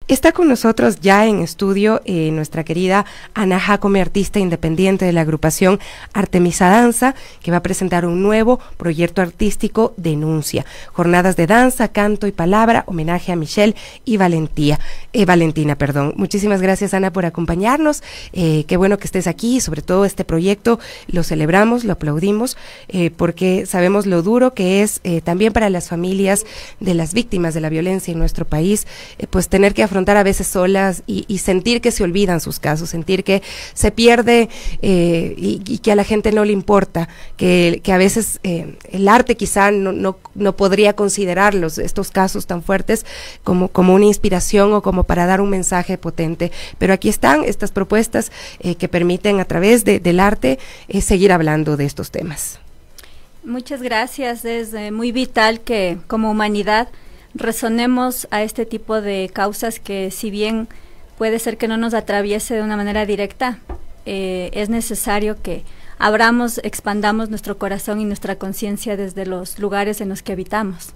Está con nosotros ya en estudio nuestra querida Ana Jacome, artista independiente de la agrupación Artemisa Danza, que va a presentar un nuevo proyecto artístico, Denuncia. Jornadas de danza, canto y palabra, homenaje a Michelle y Valentina. Muchísimas gracias, Ana, por acompañarnos. Qué bueno que estés aquí, sobre todo este proyecto lo celebramos, lo aplaudimos, porque sabemos lo duro que es también para las familias de las víctimas de la violencia en nuestro país, pues tener que afrontar a veces solas y sentir que se olvidan sus casos, sentir que se pierde y que a la gente no le importa, que a veces el arte quizá no podría considerarlos, estos casos tan fuertes, como una inspiración o como para dar un mensaje potente. Pero aquí están estas propuestas que permiten a través del arte seguir hablando de estos temas. Muchas gracias. Es muy vital que como humanidad resonemos a este tipo de causas que, si bien puede ser que no nos atraviese de una manera directa, es necesario que expandamos nuestro corazón y nuestra conciencia desde los lugares en los que habitamos.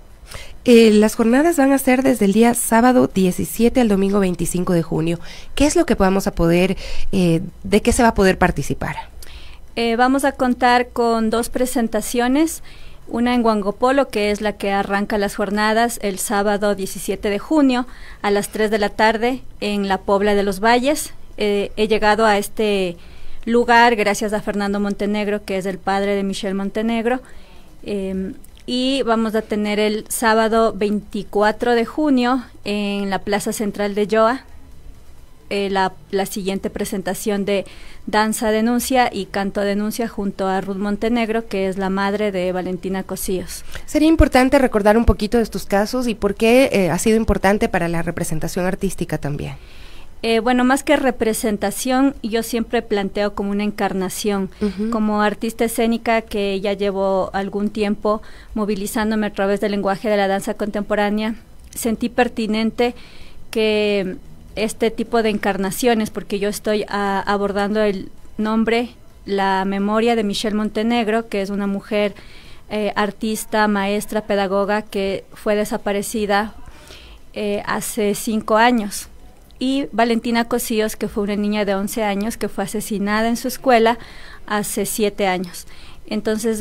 Las jornadas van a ser desde el día sábado 17 al domingo 25 de junio. ¿Qué es lo que vamos a poder, de qué se va a poder participar? Vamos a contar con 2 presentaciones. Una en Huangopolo, que es la que arranca las jornadas el sábado 17 de junio a las 3 de la tarde en la Pobla de los Valles. He llegado a este lugar gracias a Fernando Montenegro, que es el padre de Michelle Montenegro. Y vamos a tener el sábado 24 de junio en la Plaza Central de Yoa la siguiente presentación de Danza Denuncia y Canto Denuncia junto a Ruth Montenegro, que es la madre de Valentina Cosíos. Sería importante recordar un poquito de estos casos y por qué ha sido importante para la representación artística también. Bueno, más que representación, yo siempre planteo como una encarnación. Como artista escénica que ya llevo algún tiempo movilizándome a través del lenguaje de la danza contemporánea, sentí pertinente que este tipo de encarnaciones, porque yo estoy abordando el nombre, la memoria de Michelle Montenegro, que es una mujer artista, maestra, pedagoga, que fue desaparecida hace 5 años. Y Valentina Cosíos, que fue una niña de 11 años que fue asesinada en su escuela hace 7 años. Entonces,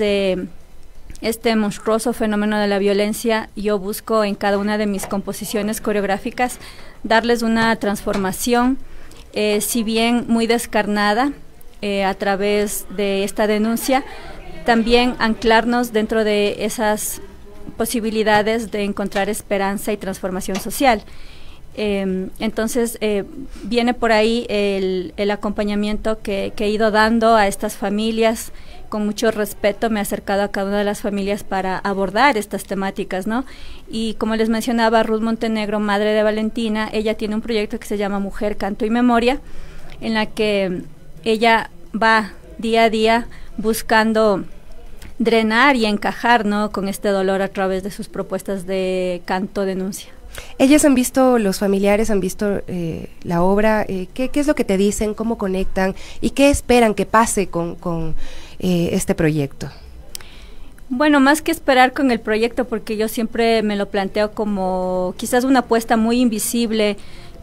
este monstruoso fenómeno de la violencia, yo busco en cada una de mis composiciones coreográficas darles una transformación, si bien muy descarnada, a través de esta denuncia, también anclarnos dentro de esas posibilidades de encontrar esperanza y transformación social. Entonces viene por ahí el acompañamiento que he ido dando a estas familias. Con mucho respeto me he acercado a cada una de las familias para abordar estas temáticas, ¿no? Y como les mencionaba, Ruth Montenegro, madre de Valentina, ella tiene un proyecto que se llama Mujer, Canto y Memoria, en la que ella va día a día buscando drenar y encajar, ¿no?, con este dolor a través de sus propuestas de canto denuncia. Ellas han visto, los familiares han visto la obra, ¿qué es lo que te dicen, cómo conectan y qué esperan que pase con este proyecto? Bueno, más que esperar con el proyecto, porque yo siempre me lo planteo como quizás una apuesta muy invisible,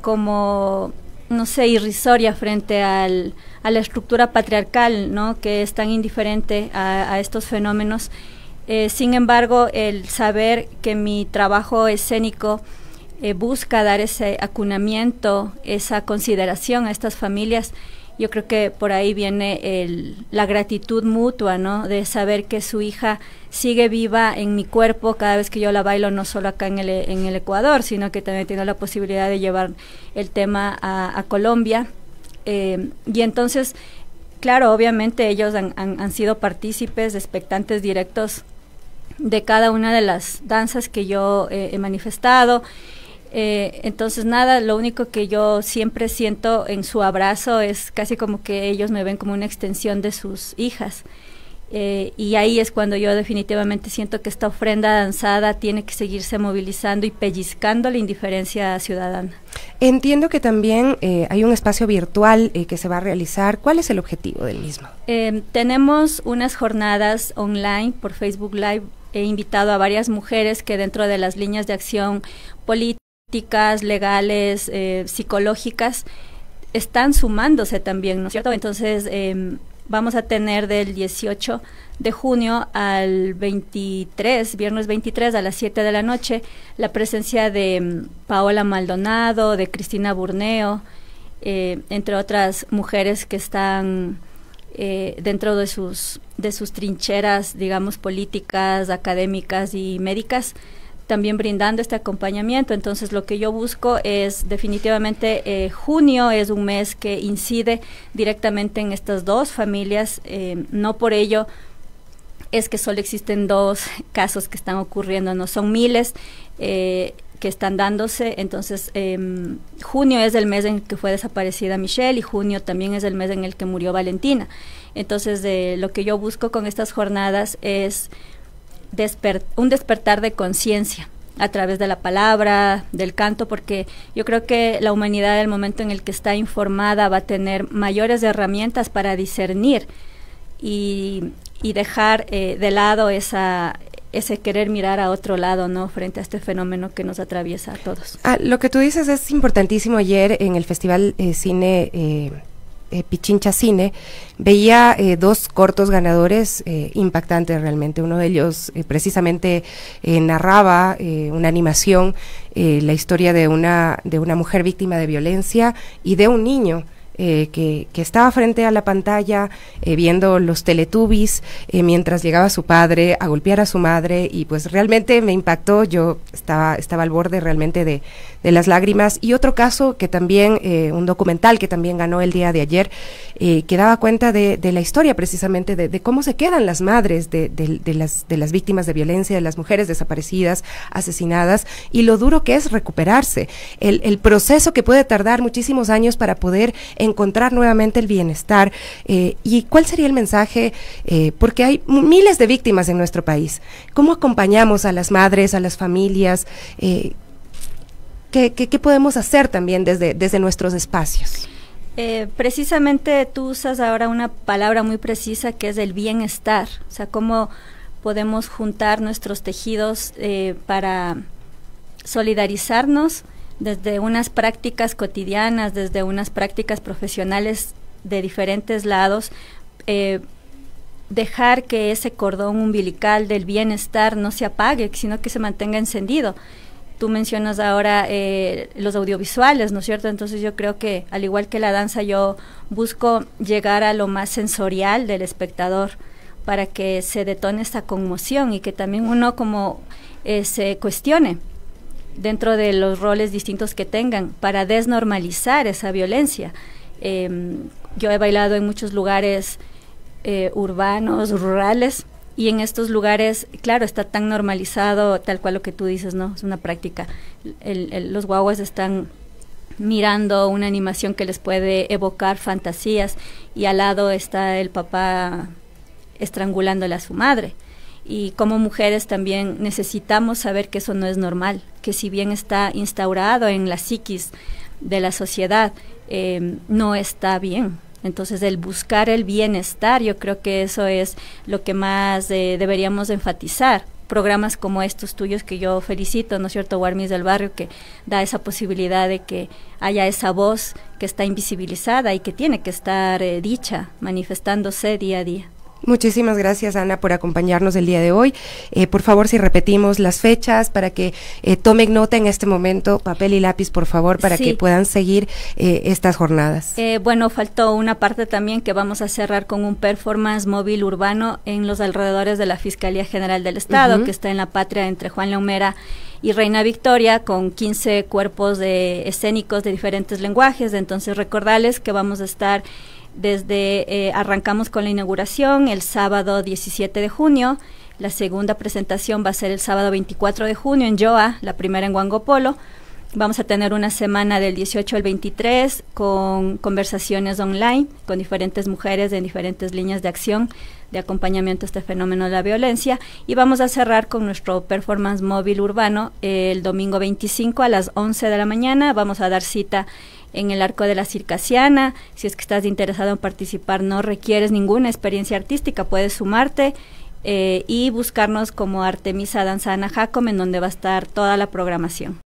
como, no sé, irrisoria frente a la estructura patriarcal, ¿no?, que es tan indiferente a estos fenómenos. Sin embargo, el saber que mi trabajo escénico busca dar ese acunamiento, esa consideración a estas familias, yo creo que por ahí viene la gratitud mutua, ¿no?, de saber que su hija sigue viva en mi cuerpo cada vez que yo la bailo, no solo acá en el Ecuador, sino que también tengo la posibilidad de llevar el tema a Colombia. Y entonces, claro, obviamente ellos han sido partícipes, expectantes directos de cada una de las danzas que yo he manifestado. Entonces nada, lo único que yo siempre siento en su abrazo es casi como que ellos me ven como una extensión de sus hijas, y ahí es cuando yo definitivamente siento que esta ofrenda danzada tiene que seguirse movilizando y pellizcando la indiferencia ciudadana. Entiendo que también hay un espacio virtual que se va a realizar. ¿Cuál es el objetivo del mismo? Tenemos unas jornadas online por Facebook Live. He invitado a varias mujeres que dentro de las líneas de acción política políticas, legales, psicológicas, están sumándose también, ¿no es cierto? Entonces, vamos a tener del 18 de junio al 23, viernes 23 a las 7 de la noche, la presencia de Paola Maldonado, de Cristina Burneo, entre otras mujeres que están dentro de sus trincheras, digamos, políticas, académicas y médicas, también brindando este acompañamiento. Entonces, lo que yo busco es definitivamente, junio es un mes que incide directamente en estas dos familias, no por ello es que solo existen dos casos que están ocurriendo, no son miles que están dándose. Entonces, junio es el mes en que fue desaparecida Michelle y junio también es el mes en el que murió Valentina. Entonces, lo que yo busco con estas jornadas es un despertar de conciencia a través de la palabra, del canto, porque yo creo que la humanidad, en el momento en el que está informada, va a tener mayores herramientas para discernir y dejar de lado ese querer mirar a otro lado, ¿no?, frente a este fenómeno que nos atraviesa a todos. Lo que tú dices es importantísimo. Ayer en el Festival Cine Pichincha Cine, veía dos cortos ganadores impactantes realmente. Uno de ellos precisamente narraba una animación, la historia de una mujer víctima de violencia y de un niño que estaba frente a la pantalla viendo los Teletubbies mientras llegaba su padre a golpear a su madre, y pues realmente me impactó. Yo estaba al borde realmente de las lágrimas. Y otro caso que también, un documental que también ganó el día de ayer, que daba cuenta de la historia precisamente de cómo se quedan las madres de las víctimas de violencia, de las mujeres desaparecidas, asesinadas, y lo duro que es recuperarse, el proceso que puede tardar muchísimos años para poder encontrar nuevamente el bienestar. ¿Y cuál sería el mensaje? Porque hay miles de víctimas en nuestro país. ¿Cómo acompañamos a las madres, a las familias? ¿Qué podemos hacer también desde nuestros espacios? Precisamente tú usas ahora una palabra muy precisa, que es el bienestar. O sea, cómo podemos juntar nuestros tejidos para solidarizarnos desde unas prácticas cotidianas, desde unas prácticas profesionales de diferentes lados, dejar que ese cordón umbilical del bienestar no se apague, sino que se mantenga encendido. Tú mencionas ahora los audiovisuales, ¿no es cierto? Entonces yo creo que, al igual que la danza, yo busco llegar a lo más sensorial del espectador para que se detone esta conmoción y que también uno como se cuestione dentro de los roles distintos que tengan para desnormalizar esa violencia. Yo he bailado en muchos lugares urbanos, rurales, y en estos lugares, claro, está tan normalizado, tal cual lo que tú dices, ¿no? Es una práctica. Los guaguas están mirando una animación que les puede evocar fantasías, y al lado está el papá estrangulándole a su madre. Y como mujeres también necesitamos saber que eso no es normal, que si bien está instaurado en la psiquis de la sociedad, no está bien. Entonces, el buscar el bienestar, yo creo que eso es lo que más deberíamos enfatizar. Programas como estos tuyos, que yo felicito, ¿no es cierto?, Warmis del Barrio, que da esa posibilidad de que haya esa voz que está invisibilizada y que tiene que estar dicha, manifestándose día a día. Muchísimas gracias, Ana, por acompañarnos el día de hoy. Por favor, si repetimos las fechas para que tomen nota en este momento, papel y lápiz, por favor, para que puedan seguir estas jornadas. Bueno, faltó una parte también, que vamos a cerrar con un performance móvil urbano en los alrededores de la Fiscalía General del Estado, que está en La Patria, entre Juan Leomera y Reina Victoria, con 15 cuerpos escénicos de diferentes lenguajes. Entonces, recordarles que vamos a estar arrancamos con la inauguración el sábado 17 de junio, la segunda presentación va a ser el sábado 24 de junio en Yoa, la primera en Huangopolo. Vamos a tener una semana del 18 al 23 con conversaciones online con diferentes mujeres de diferentes líneas de acción de acompañamiento a este fenómeno de la violencia, y vamos a cerrar con nuestro performance móvil urbano el domingo 25 a las 11 de la mañana. Vamos a dar cita en el Arco de la Circasiana. Si es que estás interesado en participar, no requieres ninguna experiencia artística, puedes sumarte y buscarnos como Artemisa Danza Ana Jacome, en donde va a estar toda la programación.